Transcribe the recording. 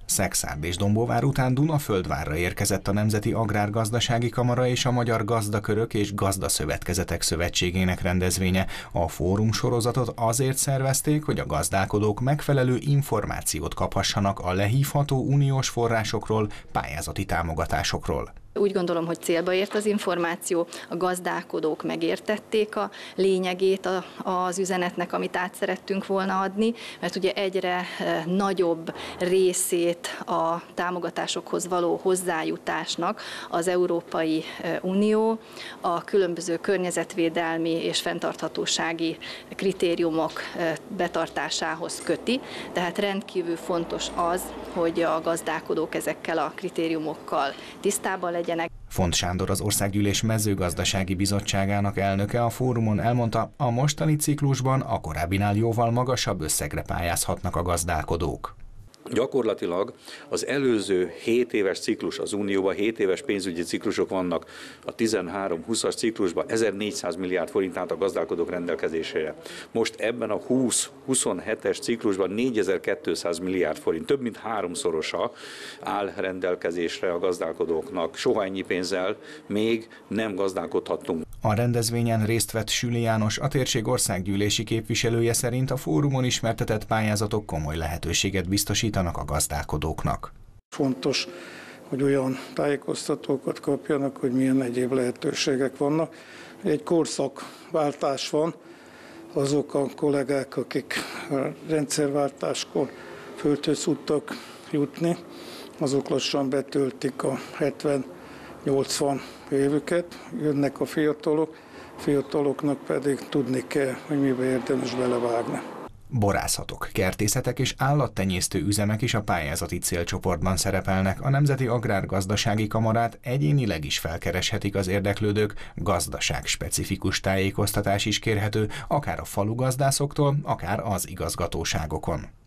Szekszárd és Dombóvár után Dunaföldvárra érkezett a Nemzeti Agrárgazdasági Kamara és a Magyar Gazdakörök és Gazdaszövetkezetek Szövetségének rendezvénye. A fórum sorozatot azért szervezték, hogy a gazdálkodók megfelelő információt kaphassanak a lehívható uniós forrásokról, pályázati támogatásokról. Úgy gondolom, hogy célba ért az információ, a gazdálkodók megértették a lényegét az üzenetnek, amit át szerettünk volna adni, mert ugye egyre nagyobb részét a támogatásokhoz való hozzájutásnak az Európai Unió a különböző környezetvédelmi és fenntarthatósági kritériumok betartásához köti, tehát rendkívül fontos az, hogy a gazdálkodók ezekkel a kritériumokkal tisztában legyenek. Font Sándor, az Országgyűlés Mezőgazdasági Bizottságának elnöke a fórumon elmondta, a mostani ciklusban a korábbinál jóval magasabb összegre pályázhatnak a gazdálkodók. Gyakorlatilag az előző 7 éves ciklus, az Unióban 7 éves pénzügyi ciklusok vannak, a 13-20-as ciklusban 1400 milliárd forint állt a gazdálkodók rendelkezésére. Most ebben a 20-27-es ciklusban 4200 milliárd forint, több mint 3-szorosa áll rendelkezésre a gazdálkodóknak. Soha ennyi pénzzel még nem gazdálkodhattunk. A rendezvényen részt vett Süli János, a térség országgyűlési képviselője szerint a fórumon ismertetett pályázatok komoly lehetőséget biztosítanak a gazdálkodóknak. Fontos, hogy olyan tájékoztatókat kapjanak, hogy milyen egyéb lehetőségek vannak. Egy korszakváltás van, azok a kollégák, akik a rendszerváltáskor földhöz tudtak jutni, azok lassan betöltik a 70-80 évüket, jönnek a fiataloknak pedig tudni kell, hogy mibe érdemes belevágni. Borászatok, kertészetek és állattenyésztő üzemek is a pályázati célcsoportban szerepelnek. A Nemzeti Agrárgazdasági Kamarát egyénileg is felkereshetik az érdeklődők, gazdaságspecifikus tájékoztatás is kérhető, akár a falugazdászoktól, akár az igazgatóságokon.